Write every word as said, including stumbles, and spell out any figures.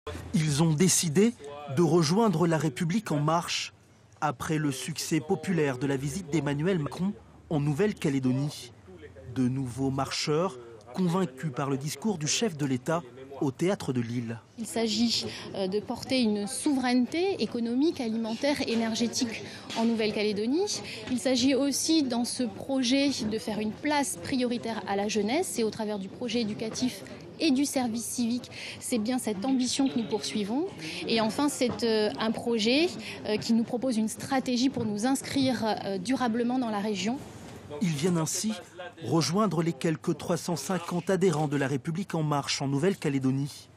Ils ont décidé de rejoindre La République en marche après le succès populaire de la visite d'Emmanuel Macron en Nouvelle-Calédonie. De nouveaux marcheurs convaincus par le discours du chef de l'État au théâtre de Lille. Il s'agit de porter une souveraineté économique, alimentaire, énergétique en Nouvelle-Calédonie. Il s'agit aussi dans ce projet de faire une place prioritaire à la jeunesse et au travers du projet éducatif et du service civique. C'est bien cette ambition que nous poursuivons. Et enfin, c'est un projet qui nous propose une stratégie pour nous inscrire durablement dans la région. Ils viennent ainsi rejoindre les quelques trois cent cinquante adhérents de La République en marche en Nouvelle-Calédonie.